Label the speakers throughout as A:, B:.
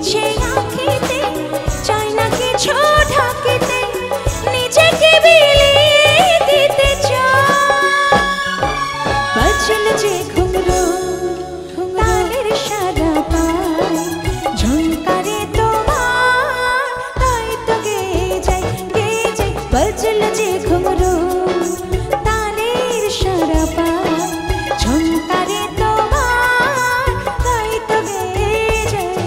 A: মিছে আঁকিতে চাই না কিছু ঢাকিতে নিজেকে বিলিয়ে দিতে চাই বাজল যে ঘুঙরু তালের সারা পায় ঝংকারে তোমার তাই তো গেয়ে যাই বাজল যে ঘুঙরু তালের সারা পায় ঝংকারে তোমার তাই তো গেয়ে যাই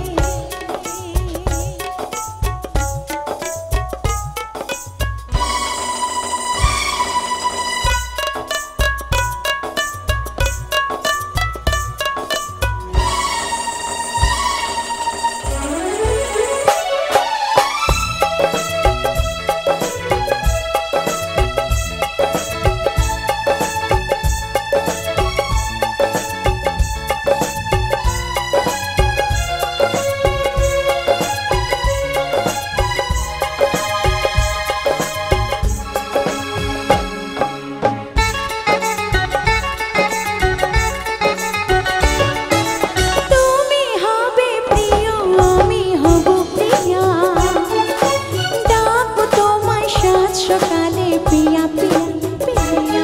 A: সকালে প্রিয়া প্রিয়া প্রিয়া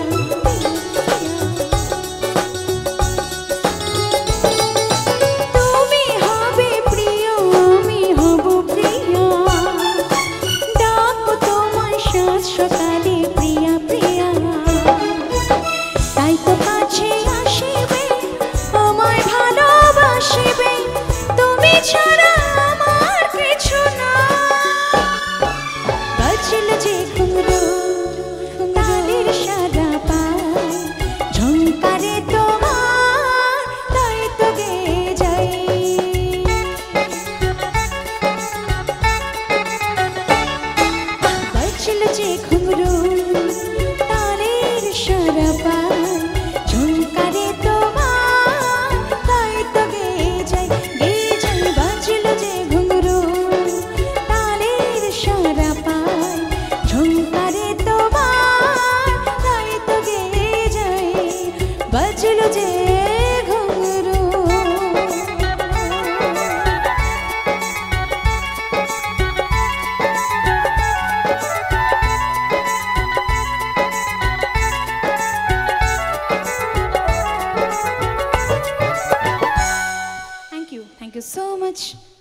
A: তুমি হবে প্রিয় আমি হব প্রিয়া ডাকো তোমায় সাজ সকালে প্রিয়া প্রিয়া তাই তো কাছে আসিবে আমায় ভালোবাসিবে তুমি ছাড়া আমার কিছু না বাজল যে ঘুঙরু তালের সারা পায় ঝংকারে তোমার তাই তো গেয়ে যাই বাজল যে ঘুঙরু তালের সারা পায় ঝংকারে তোমার তাই তো গেয়ে যাই বাজল যে ঘুঙরু তালের সারা পায় ঝংকারে তোমার তাই তো গেয়ে যাই বাজল যে ঘুঙরু Thank you so much.